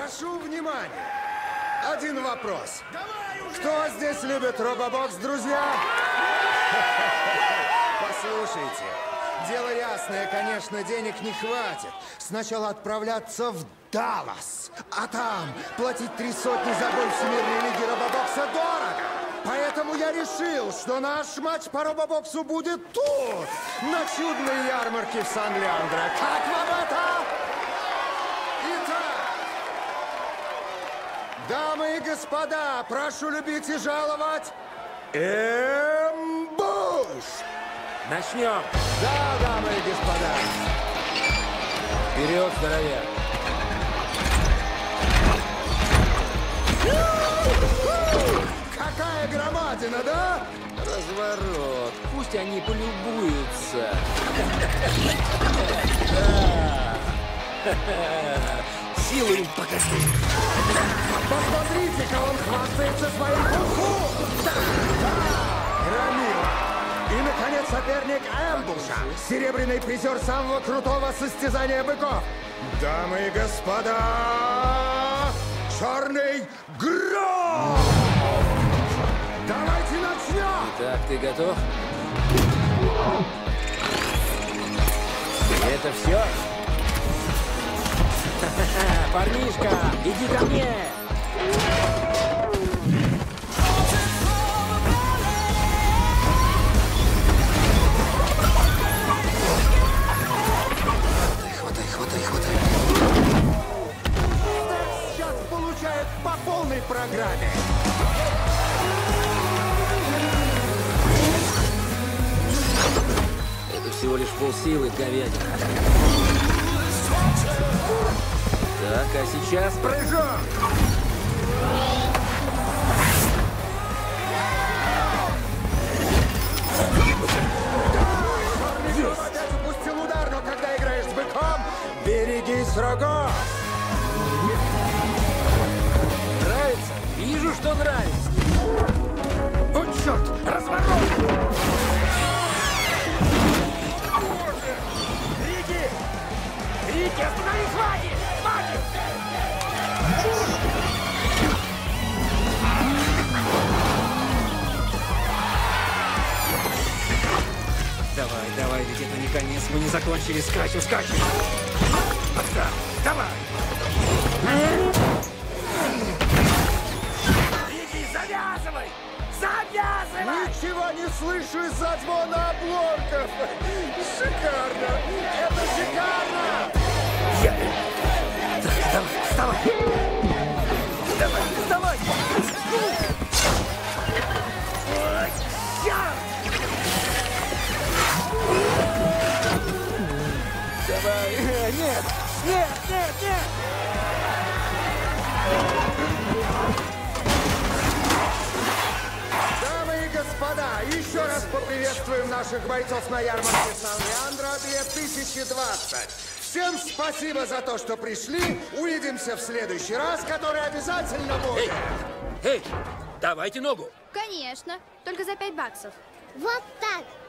Прошу внимания. Один вопрос. Кто здесь любит робобокс, друзья? Послушайте, дело ясное, конечно, денег не хватит. Сначала отправляться в Даллас, а там платить 3 сотни за бой Всемирной лиги робобокса дорого. Поэтому я решил, что наш матч по робобоксу будет тут, на чудной ярмарке в Сан-Леандро. Как вам это? Итак, дамы и господа, прошу любить и жаловать Эмбуш! Начнем. Да, дамы и господа. Вперед, здоровяк. Какая громадина, да? Разворот. Пусть они полюбуются. Силу им покажи. Посмотрите-ка, он хвастается своим кунг-фу! Да! Громила! И, наконец, соперник Эмбуша, серебряный призер самого крутого состязания быков. Дамы и господа, Черный Гром! Давайте начнем! Так, ты готов? Это все? Парнишка, иди ко мне! Хватай. Сейчас получает по полной программе. Это всего лишь полсилы, говядина. Так, а сейчас Прыжок! Черный опять упустил удар, но когда играешь с быком, берегись врагов! нравится? Вижу, что нравится. О, черт! Разворот! Рики, остановись, Ваги! Давай, ведь это не конец. Мы не закончили. Скачем. Отстань! Давай! Рики, завязывай! Ничего не слышу из-за звона обломков! Шикарно! Это шикарно! Так, вставай! Давай! Ой, черт! Давай! Нет! Дамы и господа, еще раз поприветствуем наших бойцов на ярмарке Сан-Леандро 2020. Всем спасибо за то, что пришли. Увидимся в следующий раз, который обязательно будет. Эй, давайте ногу! Конечно, только за $5. Вот так.